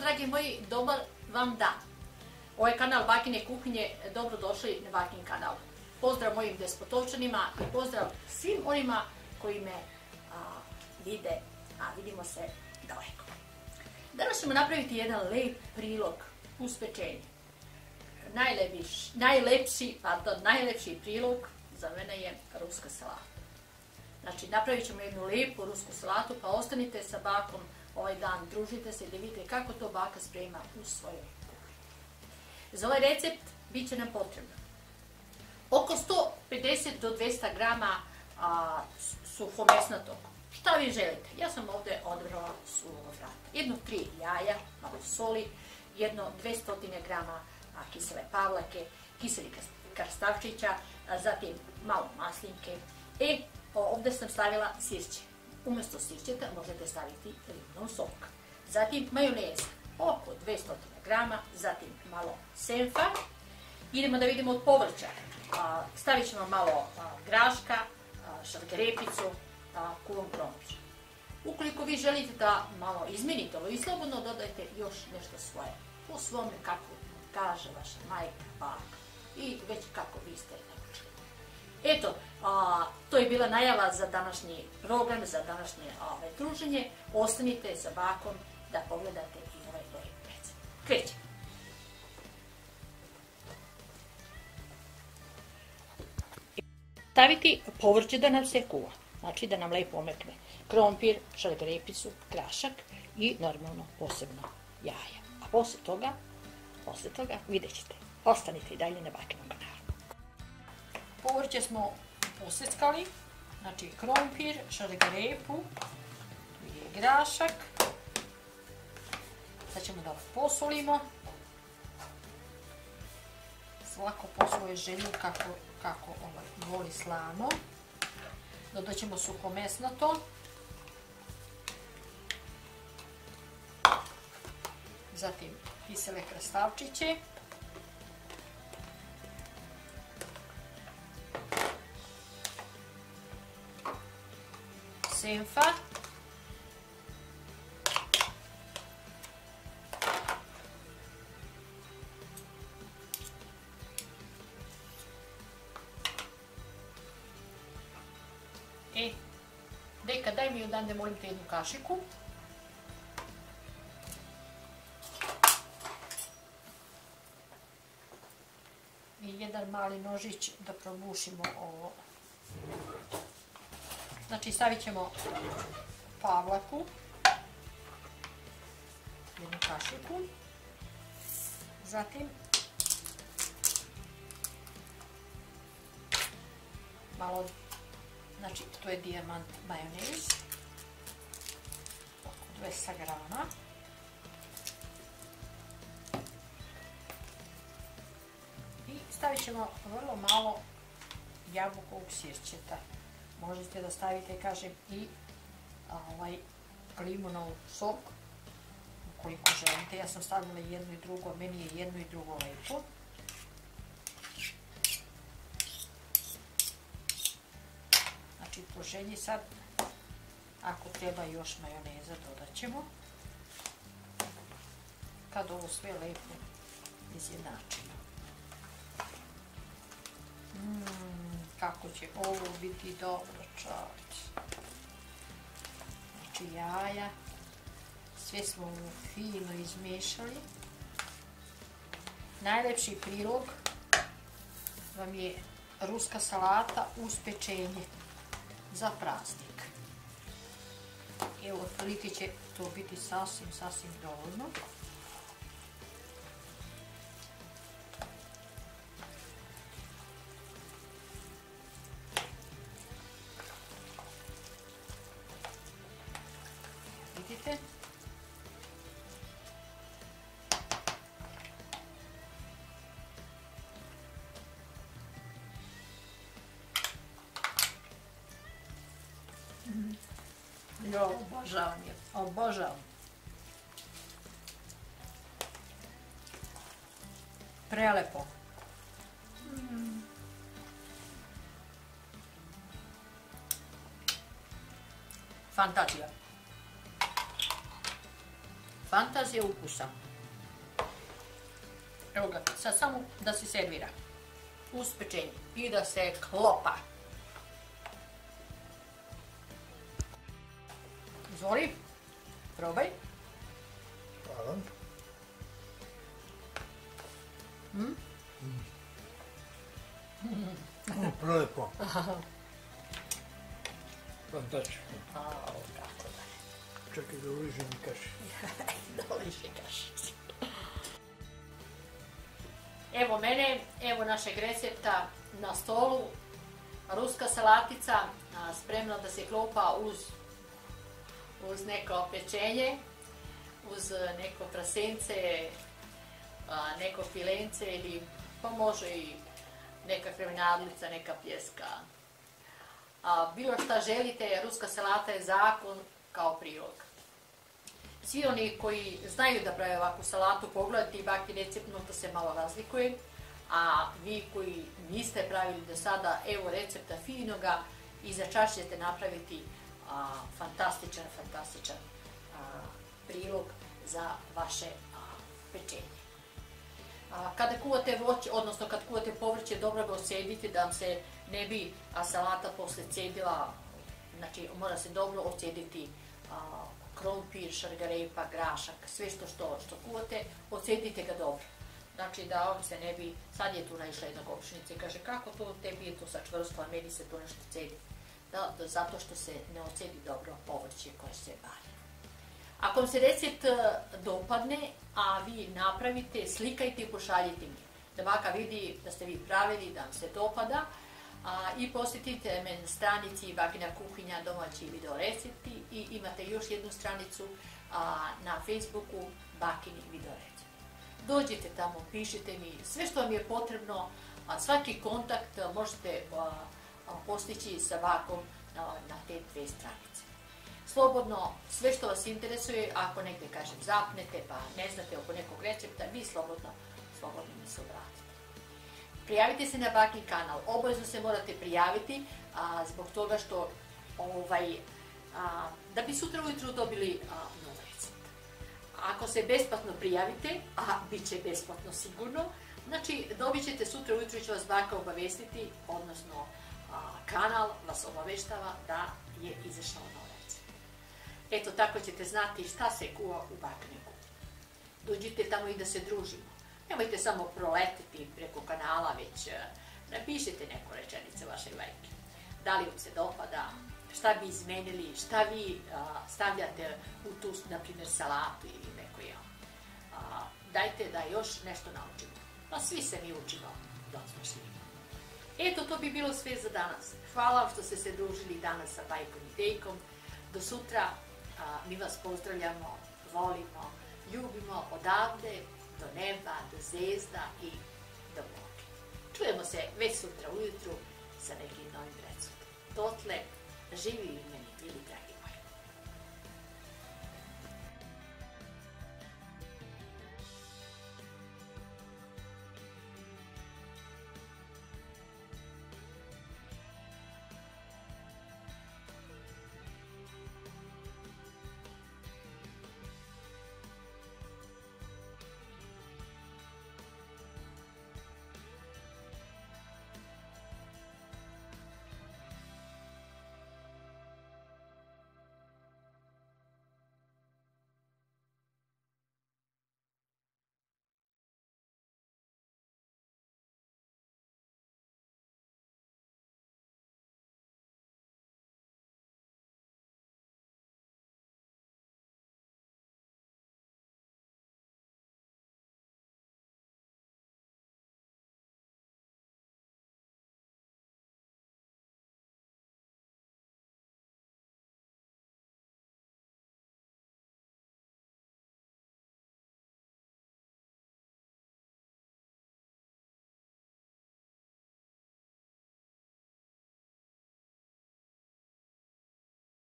dragi moji, dobar vam dan. Ovo je kanal Bakine kuhinje, dobrodošli na Bakin kanal. Pozdrav mojim despotovčanima i pozdrav svim onima koji me vide, a vidimo se daleko. Danas ćemo napraviti jedan lep prilog uz pečenje. Najlepši prilog za mene je ruska salata. Znači, napravit ćemo jednu lijepu rusku salatu, pa ostanite sa bakom ovaj dan, družite se i da vidite kako to baka sprema u svojoj kuhinji. Za ovaj recept bit će nam potrebno oko 150 do 200 grama suhomesnatog. Šta vi želite? Ja sam ovdje odabrala suhog vrata. Jedno 3 jaja, malo soli, jedno 200 grama kisele pavlake, kiselih krastavčića, zatim malo maslinke. Ovdje sam stavila sirće. Umjesto sirćeta možete staviti limonov sok. Zatim majoneza, oko 200 grama, zatim malo senfa. Idemo da vidimo od povrća. Stavit ćemo malo graška, šargarepicu, kulen krompir. Ukoliko vi želite da malo izmenite ovo i slobodno dodajte još nešto svoje. Po svome kako kaže vaša majka, baka i već kako vi ste naučili. Eto, to je bila najava za današnji program, za današnje druženje. Ostanite sa bakom da pogledate i ovaj recept. Krećemo. Staviti povrće da nam se kuva, znači da nam lepo omekne krompir, šargarepicu, grašak i normalno posebno jaja. A posle toga vidjet ćete. Ostanite i dalje na Bakinom kanalu. Povrće smo poseckali, znači krompir, šargarepu i grašak. Sad ćemo da posolimo. Svako po svojoj želji kako voli slano. Dodat ćemo suhomesnato. Zatim kisele krastavčiće. Senfa. Deka, daj mi odande, molim te, jednu kašiku. I jedan mali nožić da probušimo ovo. Znači, stavit ćemo pavlaku, jednu kašiku, zatim malo, znači to je dijamant majonez, oko 200 grama, i stavit ćemo vrlo malo jabukovog sirćeta. Možete da stavite, kažem, i limonov sok, ukoliko želite. Ja sam stavila jedno i drugo, meni je jedno i drugo lepo. Znači, po želji sad, ako treba još majoneza, dodat ćemo. Kad ovo sve lepo izjednačimo. Kako će ovo biti dobro, čovječ. Znači, jaja, sve smo ovo fino izmiješali. Najlepši prilog vam je ruska salata uz pečenje za praznik. Evo, otprilike će to biti sasvim dovoljno. Vidite? Obožavam. Prelepo. Fantazija. Fantazija ukusa. Evo ga, sad samo da se servira. Uz pečenje. I da se klopa. Izvoli, probaj. Hvala. Prelepo. Fantastično. Kako da ne. Čekaj da uližem i kaši. Da liši kašić. Evo mene, evo našeg recepta na stolu. Ruska salatica spremna da se klopa uz neko pečenje, uz neko prasence, neko filence ili pa može i neka kremenadlica, neka pljeska. Bilo šta želite, ruska salata je zakon kao prilog. Svi oni koji znaju da prave ovakvu salatu, pogledajte i baki recept, no to se malo razlikuje. A vi koji niste pravili do sada, evo recepta finoga i za čas ćete napraviti fantastičan prilog za vaše pečenje. Kada kuvate voće, odnosno kad kuvate povrće, dobro ga ocedite da vam se ne bi salata posle cedila, znači mora se dobro ocediti krompir, šargarepa, grašak, sve što kuvate, ocedite ga dobro. Znači da vam se ne bi, sad je tu naišla jedna gopšnica i kaže kako to tebi je to sad čvrsto, a meni se to nešto cedi. Zato što se ne ocedi dobro povrće koje se valja. Ako vam se recept dopadne, a vi napravite, slikajte i pošaljite mi. Da baka vidi da ste vi pravili, da vam se dopada. I posjetite me na stranici Bakina kuhinja, domaći video recepti i imate još jednu stranicu na Facebooku Bakini video recepti. Dođite tamo, pišite mi sve što vam je potrebno, svaki kontakt možete postići sa Bakom na te dve stranice. Slobodno, sve što vas interesuje, ako negdje, kažem, zapnete pa ne znate oko nekog recepta, vi slobodno mi se obratite. Prijavite se na Bakin kanal, obavezno se morate prijaviti zbog toga što da bi sutra ujutru dobili nov recept. Ako se besplatno prijavite, a bit će besplatno sigurno, znači dobit ćete sutra ujutru će vas Baka obavestiti, odnosno kanal vas obaveštava da je izašao nov recept. Eto, tako ćete znati šta se kuva u Bakiniku. Dođite tamo i da se družimo. Nemojte samo proletiti preko kanala, već napišite neku rečenicu vaše lajke. Da li vam se dopada, šta bi izmenili, šta vi stavljate u tu, na primjer, salatu ili neko jelo. Dajte da još nešto naučimo. Pa svi se mi učimo dok smo živi. Eto, to bi bilo sve za danas. Hvala vam što ste se družili danas sa Bajkom i Dejkom. Do sutra mi vas pozdravljamo, volimo, ljubimo odavde do neba, do zvezda i do Boga. Čujemo se već sutra ujutru sa nekim novim receptom. Dotle, živi i meni, bili dragi.